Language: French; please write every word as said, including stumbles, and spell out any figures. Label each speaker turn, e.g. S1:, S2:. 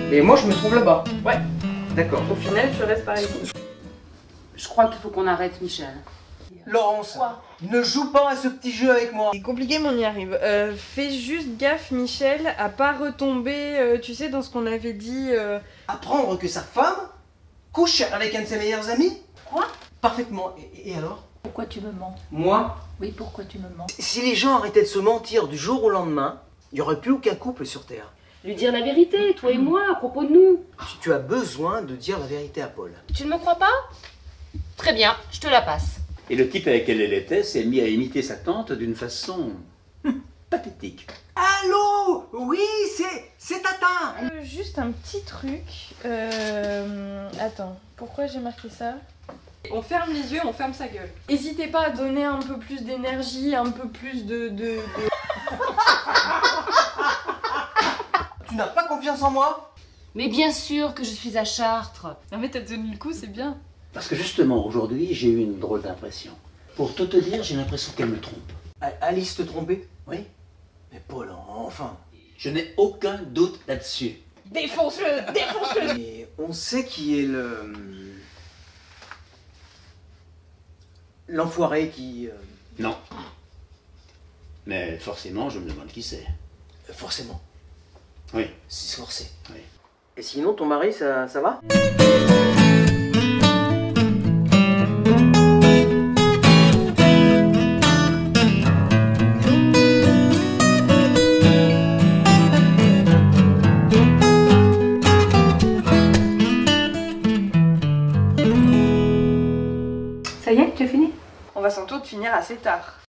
S1: Et moi, je me trouve là-bas.
S2: Ouais.
S1: D'accord.
S2: Au final, tu restes pareil.
S3: Je crois qu'il faut qu'on arrête, Michel.
S1: Laurence,
S2: Quoi?
S1: ne joue pas à ce petit jeu avec moi.
S4: C'est compliqué, mais on y arrive. Euh, fais juste gaffe, Michel, à pas retomber, euh, tu sais, dans ce qu'on avait dit. Euh...
S1: Apprendre que sa femme couche avec un de ses meilleurs amis?
S2: Quoi?
S1: Parfaitement. Et, et alors?
S2: Pourquoi tu me mens?
S1: Moi,
S2: Oui, pourquoi tu me mens?
S1: si les gens arrêtaient de se mentir du jour au lendemain, il n'y aurait plus aucun couple sur Terre.
S3: Lui dire la vérité, toi et moi, à propos de nous.
S1: Tu, tu as besoin de dire la vérité à Paul.
S3: Tu ne me crois pas? Très bien, je te la passe.
S5: Et le type avec lequel elle était s'est mis à imiter sa tante d'une façon hum, pathétique.
S1: Allô? Oui, c'est c'est Tata.
S4: Euh, juste un petit truc. Euh... Attends, pourquoi j'ai marqué ça? On ferme les yeux, on ferme sa gueule. N'hésitez pas à donner un peu plus d'énergie, un peu plus de... de, de...
S1: Tu n'as pas confiance en moi?
S3: Mais bien sûr que je suis à Chartres.
S4: Non mais t'as tenu le coup, c'est bien.
S5: Parce que justement, aujourd'hui, j'ai eu une drôle d'impression. Pour tout te dire, j'ai l'impression qu'elle me trompe.
S1: A- Alice te trompait?
S5: Oui.
S1: Mais Paul, enfin.
S5: Je n'ai aucun doute là-dessus.
S4: Défonce-le, défonce-le.
S1: Et on sait qui est le... L'enfoiré qui... euh,
S5: Non. Mais forcément, je me demande qui c'est.
S1: Forcément.
S5: Oui.
S1: C'est forcé.
S5: Oui.
S1: Et sinon, ton mari, ça, ça va?
S2: Ça y est, tu as fini?
S4: On va sans doute finir assez tard.